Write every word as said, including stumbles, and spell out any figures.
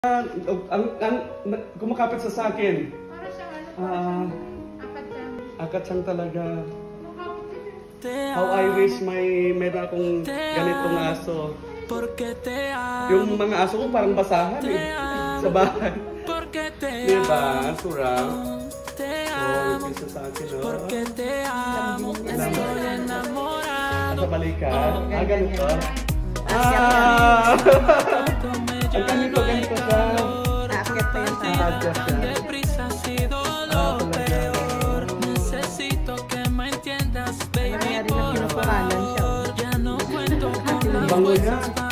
ang, ang, ang kumakapit sa sakin. Para siyang ano, para Ah, siyang akatsang. akatsang talaga. Kumakapit siya. How I wish may meron akong ganitong aso. Yung mga aso ko parang basahan eh. Sa bahay. Diba? Surang. Oh, isa sa akin, oh. Sa balikan. Ah, ganito. Ah! Ang ganito, ganito siya. Aakyat pa yung tao. Aakyat siya. Ah, talaga. Nangyari na kinukuhanan siya. Ang bango niya.